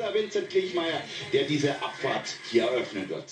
Vincent Kriechmayr, der diese Abfahrt hier eröffnen wird.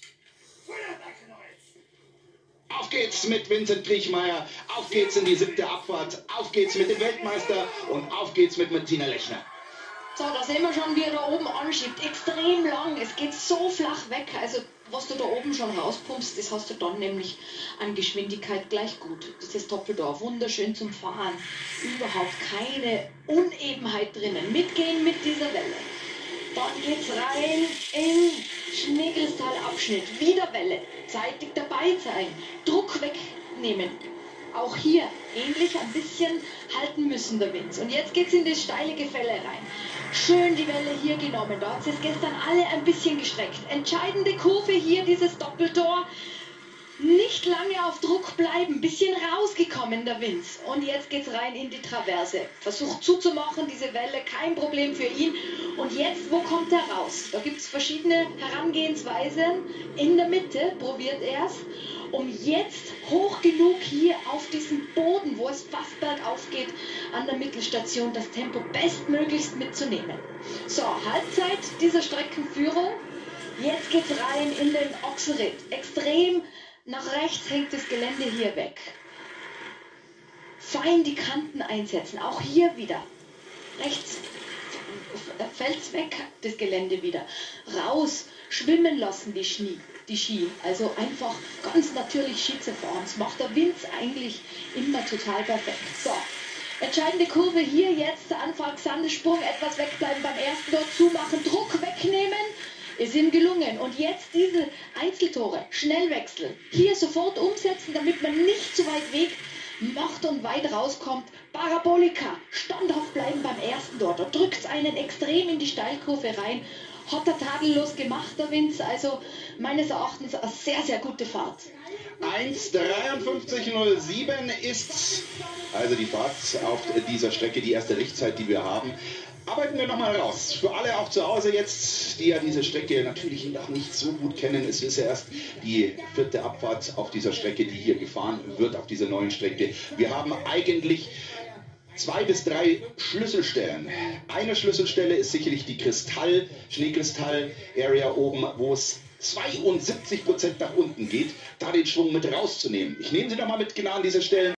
Auf geht's mit Vincent Kriechmayr, auf geht's in die 7. Abfahrt, auf geht's mit dem Weltmeister und auf geht's mit Martina Lechner. So, da sehen wir schon, wie er da oben anschiebt. Extrem lang, es geht so flach weg. Also was du da oben schon rauspumpst, das hast du dann nämlich an Geschwindigkeit gleich gut. Dieses Doppeldor, wunderschön zum Fahren. Überhaupt keine Unebenheit drinnen. Mitgehen mit dieser Welle. Dann geht's rein in Schneekristallabschnitt. Wieder Welle. Zeitig dabei sein. Druck wegnehmen. Auch hier ähnlich ein bisschen halten müssen der Wind. Und jetzt geht's in das steile Gefälle rein. Schön die Welle hier genommen. Da hat es gestern alle ein bisschen gestreckt. Entscheidende Kurve hier, dieses Doppeltor. Nicht lange auf Druck bleiben. Bisschen rausgekommen der Wind. Und jetzt geht's rein in die Traverse. Versucht zuzumachen, diese Welle, kein Problem für ihn. Und jetzt, wo kommt er raus? Da gibt es verschiedene Herangehensweisen. In der Mitte probiert er es, um jetzt hoch genug hier auf diesen Boden, wo es fast bergauf geht, an der Mittelstation das Tempo bestmöglichst mitzunehmen. So, Halbzeit dieser Streckenführung. Jetzt geht's rein in den Ochsenritt. Extrem nach rechts hängt das Gelände hier weg. Fein die Kanten einsetzen, auch hier wieder. Rechts fällt es weg, das Gelände wieder. Raus, schwimmen lassen die Ski. Also einfach ganz natürlich Ski zu fahren. Das macht der Wind eigentlich immer total perfekt. So, entscheidende Kurve hier jetzt, Anfang Sandesprung, etwas wegbleiben beim ersten dort zumachen, Druck wegnehmen. Ist ihm gelungen. Und jetzt diese Einzeltore, schnell wechseln. Hier sofort umsetzen, damit man nicht zu weit weg macht und weit rauskommt. Parabolika, standhaft bleiben beim ersten dort. Da drückt es einen extrem in die Steilkurve rein. Hat er tadellos gemacht, der Vince. Also meines Erachtens eine sehr, sehr gute Fahrt. 1:53:07 ist also die Fahrt auf dieser Strecke, die erste Lichtzeit, die wir haben. Arbeiten wir nochmal raus. Für alle auch zu Hause jetzt, die ja diese Strecke natürlich noch nicht so gut kennen. Es ist ja erst die 4. Abfahrt auf dieser Strecke, die hier gefahren wird, auf dieser neuen Strecke. Wir haben eigentlich 2 bis 3 Schlüsselstellen. Eine Schlüsselstelle ist sicherlich die Schneekristall-Area oben, wo es 72% nach unten geht, da den Schwung mit rauszunehmen. Ich nehme Sie nochmal mit genau an diese Stellen.